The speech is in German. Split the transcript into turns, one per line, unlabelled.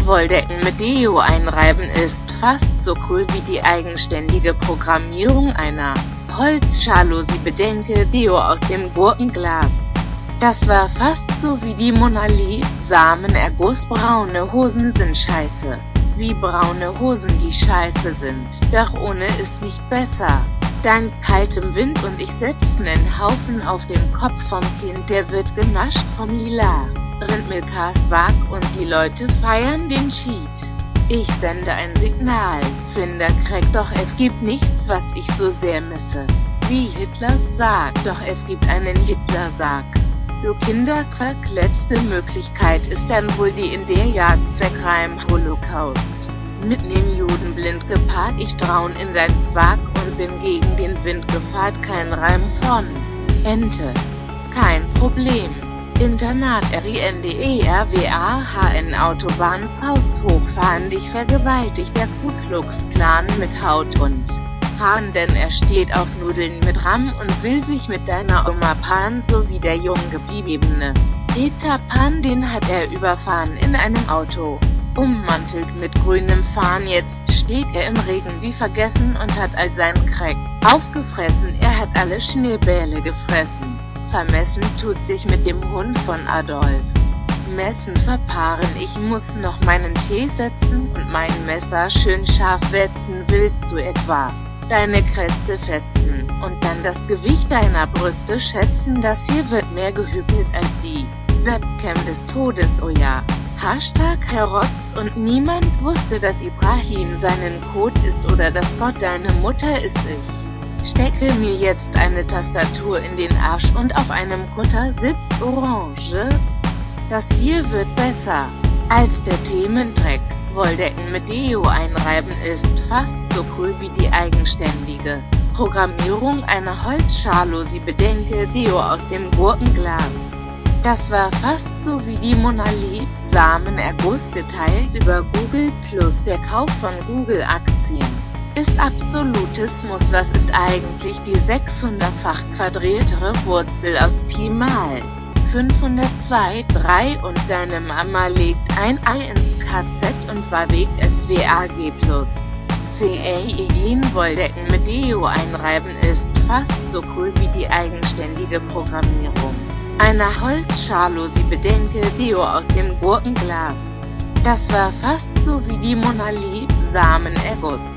Wolldecken mit Deo einreiben ist fast so cool wie die eigenständige Programmierung einer Holzjalousie. Bedenke Deo aus dem Gurkenglas. Das war fast so wie die Mona Lisa. Samenerguss. Braune Hosen sind scheiße. Wie braune Hosen die scheiße sind, doch ohne ist nicht besser. Dank kaltem Wind und ich setz nen Haufen auf dem Kopf vom Kind, der wird genascht vom Lila Rindmilkas Wag und die Leute feiern den Cheat. Ich sende ein Signal, Finder Crack, doch es gibt nichts, was ich so sehr misse. Wie Hitler sagt, doch es gibt einen Hitler-Sarg. Du Kinderquack, letzte Möglichkeit ist dann wohl die in der Jagdzweckreim Holocaust. Mit nem Juden blind gepaart, ich draun in dein Zwag und bin gegen den Wind gefahrt, kein Reim von Ente. Kein Problem. Internat RINDERWAHN Autobahn Faust hochfahren, dich vergewaltigt der Ku Klux Klan mit Haut und Haaren, denn er steht auf Nudeln mit Rahm und will sich mit deiner Oma paaren, so wie der jung gebliebene Peter Pan, den hat er überfahren in einem Auto, ummantelt mit grünem Fahnen. Jetzt steht er im Regen wie vergessen und hat all sein Crack aufgefressen, er hat alle Schneebälle gefressen. Vermessen tut sich mit dem Hund von Adolf. Messen verpaaren, ich muss noch meinen Tee setzen und mein Messer schön scharf wetzen. Willst du etwa deine Krätze fetzen und dann das Gewicht deiner Brüste schätzen? Das hier wird mehr gehügelt als die Webcam des Todes, oh ja. Hashtag Herrotz und niemand wusste, dass Ibrahim seinen Code ist oder dass Gott deine Mutter ist. Ich stecke mir jetzt eine Tastatur in den Arsch und auf einem Kutter sitzt Orange. Das hier wird besser als der Themendreck. Wolldecken mit Deo einreiben ist fast so cool wie die eigenständige Programmierung einer Holzjalousie. Bedenke Deo aus dem Gurkenglas. Das war fast so wie die Mona Lisa. Samenerguss geteilt über Google Plus. Der Kauf von Google-Aktien ist Absolutismus. Was ist eigentlich die 600-fach quadriertere Wurzel aus Pi mal 502, 3 und deine Mama legt ein Ei ins KZ und bewegt SWAG plus CAEGIN. Wolldecken mit Deo einreiben ist fast so cool wie die eigenständige Programmierung einer Holzjalousie. Bedenke Deo aus dem Gurkenglas. Das war fast so wie die Mona Lisa. Samenerguss.